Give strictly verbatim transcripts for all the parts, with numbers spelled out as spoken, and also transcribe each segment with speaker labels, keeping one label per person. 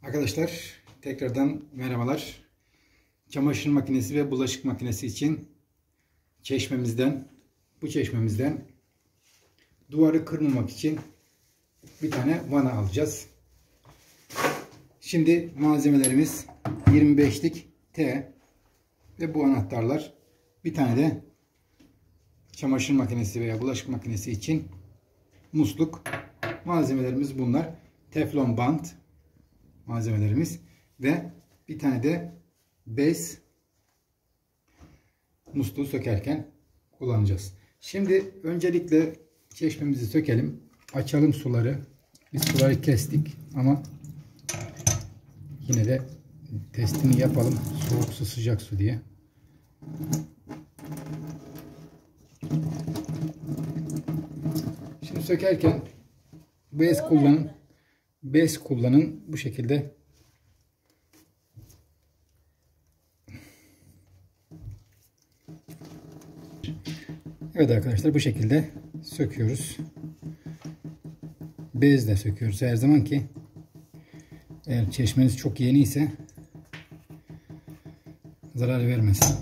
Speaker 1: Arkadaşlar tekrardan merhabalar. Çamaşır makinesi ve bulaşık makinesi için çeşmemizden, bu çeşmemizden duvarı kırmamak için bir tane vana alacağız. Şimdi malzemelerimiz yirmi beşlik T ve bu anahtarlar. Bir tane de çamaşır makinesi veya bulaşık makinesi için musluk. Malzemelerimiz bunlar. Teflon bant malzemelerimiz ve bir tane de bez musluğu sökerken kullanacağız. Şimdi öncelikle çeşmemizi sökelim. Açalım suları. Biz suları kestik ama yine de testini yapalım. Soğuk su, sıcak su diye. Şimdi sökerken bez kullanın. Bez kullanın. Bu şekilde evet arkadaşlar, bu şekilde söküyoruz. Bezle söküyoruz her zaman ki eğer çeşmeniz çok yeni ise zarar vermesin.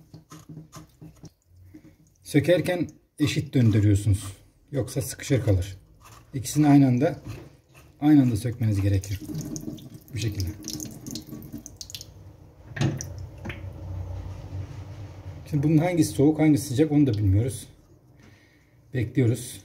Speaker 1: Sökerken eşit döndürüyorsunuz. Yoksa sıkışır kalır. İkisini aynı anda aynı anda sökmeniz gerekir. Bu şekilde. Şimdi bunun hangisi soğuk, hangisi sıcak onu da bilmiyoruz. Bekliyoruz.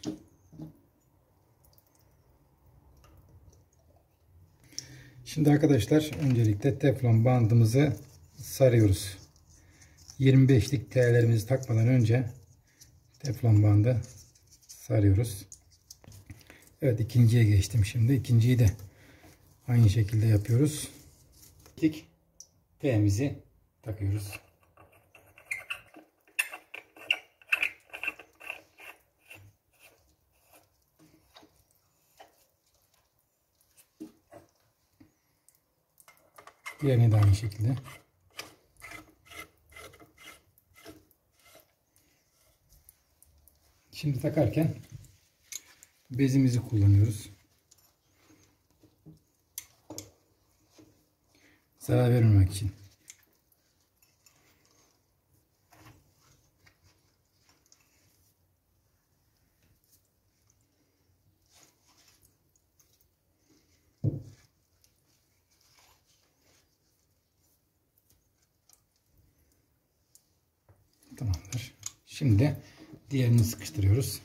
Speaker 1: Şimdi arkadaşlar öncelikle teflon bandımızı sarıyoruz. yirmi beşlik T'lerimizi takmadan önce teflon bandı sarıyoruz. Evet, ikinciye geçtim şimdi. İkinciyi de aynı şekilde yapıyoruz. İlk T'mizi takıyoruz. Diğerini de aynı şekilde. Şimdi takarken bezimizi kullanıyoruz. Zarar vermemek için. Tamamdır. Şimdi de diğerini sıkıştırıyoruz.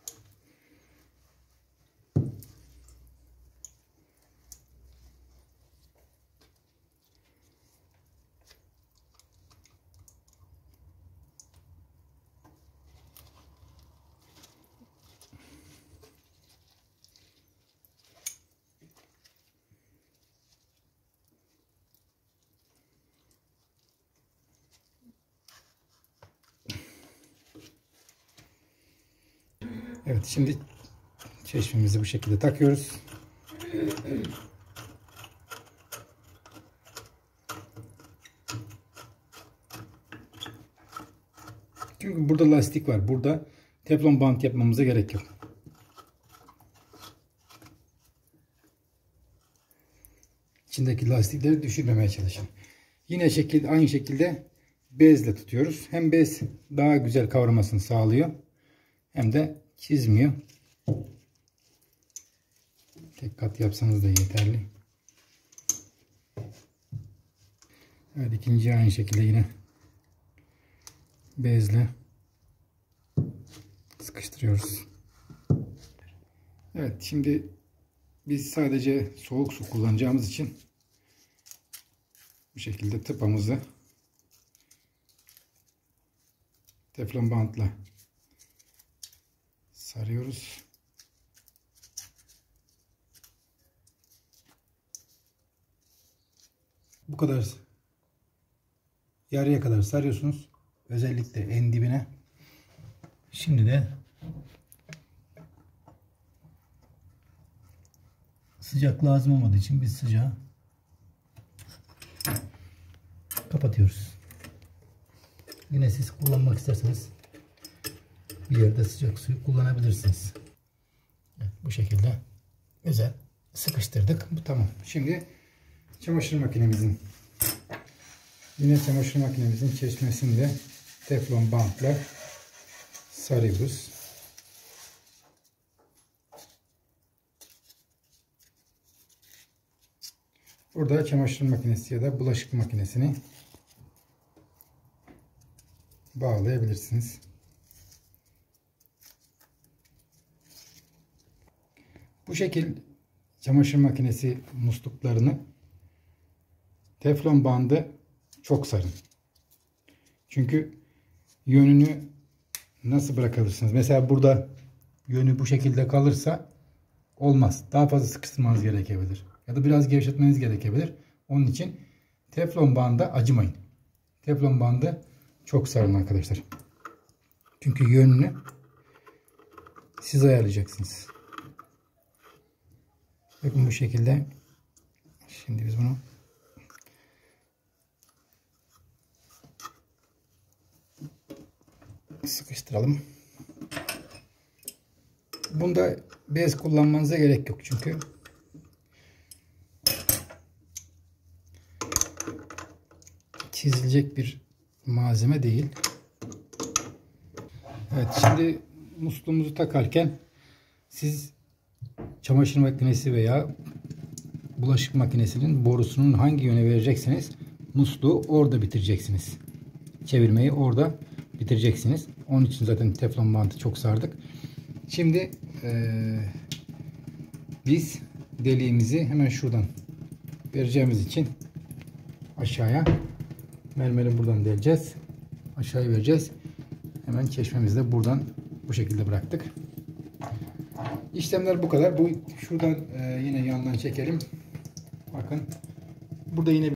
Speaker 1: Evet, şimdi çeşmemizi bu şekilde takıyoruz. Çünkü burada lastik var. Burada teflon bant yapmamıza gerek yok. İçindeki lastikleri düşürmemeye çalışın. Yine şekil, aynı şekilde bezle tutuyoruz. Hem bez daha güzel kavramasını sağlıyor, hem de çizmiyor. Tek kat yapsanız da yeterli. Evet, ikinci aynı şekilde yine bezle sıkıştırıyoruz. Evet, şimdi biz sadece soğuk su kullanacağımız için bu şekilde tıpamızı teflon bantla sarıyoruz. Bu kadar, yarıya kadar sarıyorsunuz. Özellikle en dibine. Şimdi de sıcak lazım olmadığı için biz sıcağı kapatıyoruz. Yine siz kullanmak isterseniz bir yerde sıcak suyu kullanabilirsiniz. Evet, bu şekilde güzel sıkıştırdık. Bu tamam. Şimdi çamaşır makinemizin yine çamaşır makinemizin çeşmesini de teflon bantla sarıyoruz. Burada çamaşır makinesi ya da bulaşık makinesini bağlayabilirsiniz. Bu şekil çamaşır makinesi musluklarını teflon bandı çok sarın. Çünkü yönünü nasıl bırakabilirsiniz? Mesela burada yönü bu şekilde kalırsa olmaz. Daha fazla sıkıştırmanız gerekebilir. Ya da biraz gevşetmeniz gerekebilir. Onun için teflon banda acımayın. Teflon bandı çok sarın arkadaşlar. Çünkü yönünü siz ayarlayacaksınız. Bakın bu şekilde. Şimdi biz bunu sıkıştıralım. Bunda bez kullanmanıza gerek yok çünkü çizilecek bir malzeme değil. Evet, şimdi musluğumuzu takarken siz çamaşır makinesi veya bulaşık makinesinin borusunun hangi yöne verecekseniz musluğu orada bitireceksiniz. Çevirmeyi orada bitireceksiniz. Onun için zaten teflon bantı çok sardık. Şimdi ee, biz deliğimizi hemen şuradan vereceğimiz için aşağıya mermeri buradan deleceğiz. Aşağıya vereceğiz. Hemen çeşmemizi de buradan bu şekilde bıraktık. İşlemler bu kadar. Bu şuradan e, yine yandan çekelim. Bakın. Burada yine